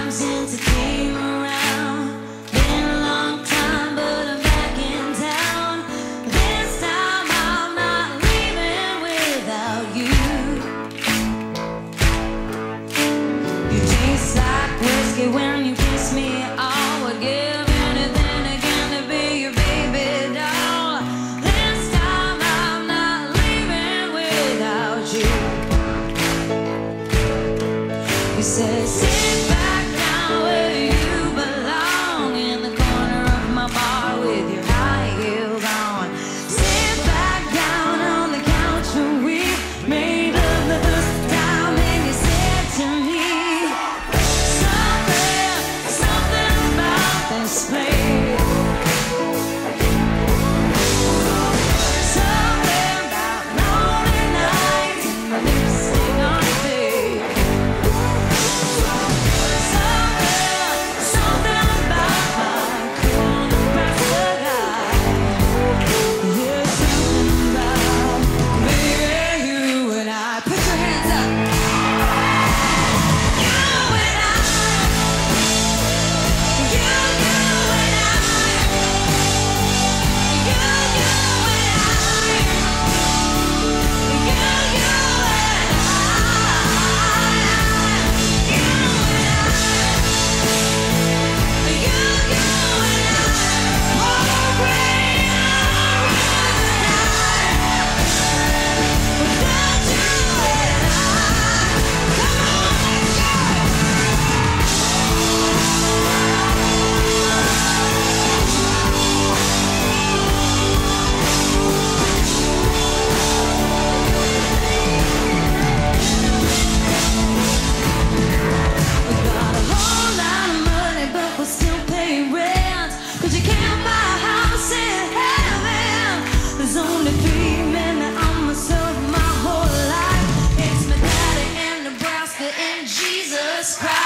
since it came around. Been a long time, but I'm back in town. This time I'm not leaving without you. You taste like whiskey when you kiss me. I would give anything again to be your baby doll. This time I'm not leaving without you. You said sit back down where you belong, in the corner of my bar with your high heels on. Sit back down on the couch where we made love the first time, and you said to me something about this place. Something about lonely nights and the lipstick on your face. Something about my cool Nebraska guy. Yeah, something about baby, you and I. Put your hands up. You and I. You and I. You and I. There's only 3 men that I'ma serve my whole life. It's my daddy in Nebraska and Jesus Christ.